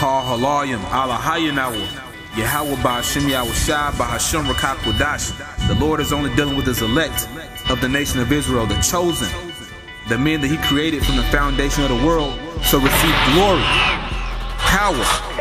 called Halayim, Alahayinawa, Yahweh Ba'ashem Yahushai Ba'Hashem Rakak Wadash. The Lord is only dealing with his elect of the nation of Israel, the chosen, the men that he created from the foundation of the world to receive glory, power,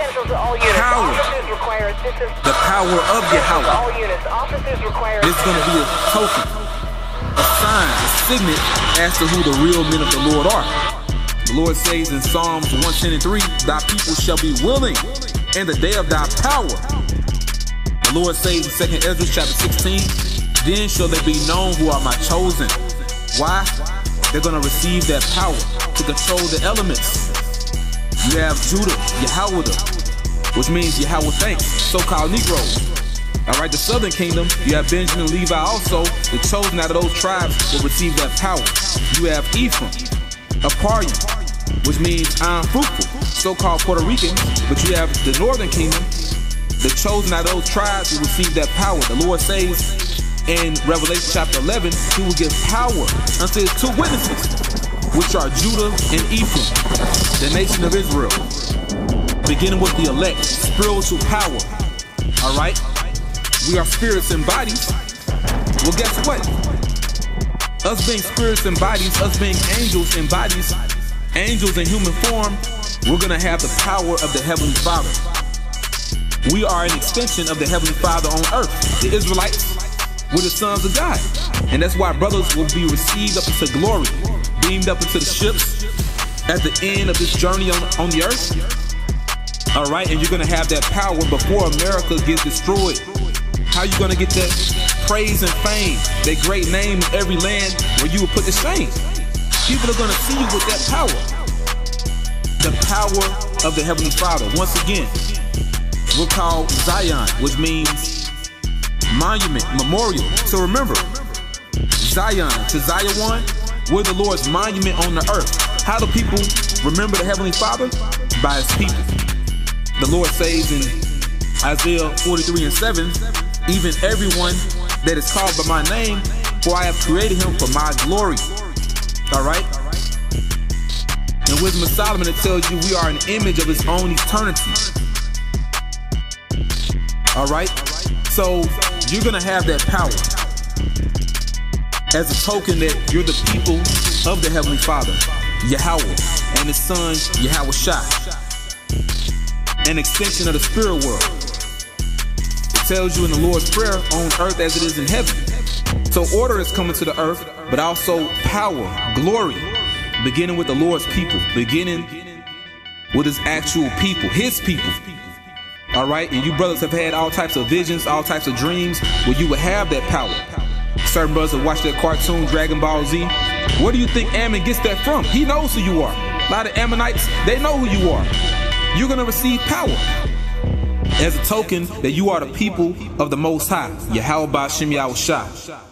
the power of Yahweh. This is going to be a token, a sign, a signet as to who the real men of the Lord are. The Lord says in Psalms 110:3, thy people shall be willing in the day of thy power. The Lord says in 2 Ezra chapter 16, then shall they be known who are my chosen. Why? They're going to receive that power to control the elements. You have Judah, Yahweh, which means Yahweh thanks, so-called Negroes. Alright, the southern kingdom, you have Benjamin and Levi also. The chosen out of those tribes will receive that power. You have Ephraim, Aparian, which means I'm fruitful, so-called Puerto Ricans. But you have the northern kingdom, the chosen out of those tribes will receive that power. The Lord says in Revelation chapter 11, he will give power unto his two witnesses, which are Judah and Ephraim, the nation of Israel. Beginning with the elect, spiritual power. Alright? We are spirits and bodies. Well, guess what? Us being spirits and bodies, us being angels and bodies, angels in human form, we're going to have the power of the Heavenly Father. We are an extension of the Heavenly Father on earth. The Israelites were the sons of God. And that's why brothers will be received up into glory, beamed up into the ships at the end of this journey on the earth. Alright, and you're going to have that power before America gets destroyed. How you going to get that praise and fame, that great name in every land where you will put to shame? People are going to see you with that power. The power of the Heavenly Father. Once again, we're called Zion, which means monument, memorial. So remember, Zion, to Zion, we're the Lord's monument on the earth. How do people remember the Heavenly Father? By his people. The Lord says in Isaiah 43:7, even everyone that is called by my name, for I have created him for my glory. Alright? In Wisdom of Solomon, it tells you we are an image of his own eternity. Alright? So you're going to have that power as a token that you're the people of the Heavenly Father, Yahweh, and his son, Yahushai. An extension of the spirit world. It tells you in the Lord's Prayer, on earth as it is in heaven. So order is coming to the earth, but also power, glory, beginning with the Lord's people, beginning with his actual people, his people. Alright, and you brothers have had all types of visions, all types of dreams where you would have that power. Certain brothers have watched that cartoon, Dragon Ball Z. Where do you think Ammon gets that from? He knows who you are. A lot of Ammonites, they know who you are. You're going to receive power as a token that you are the people of the Most High, Yahweh Ba'ashem Yahushai.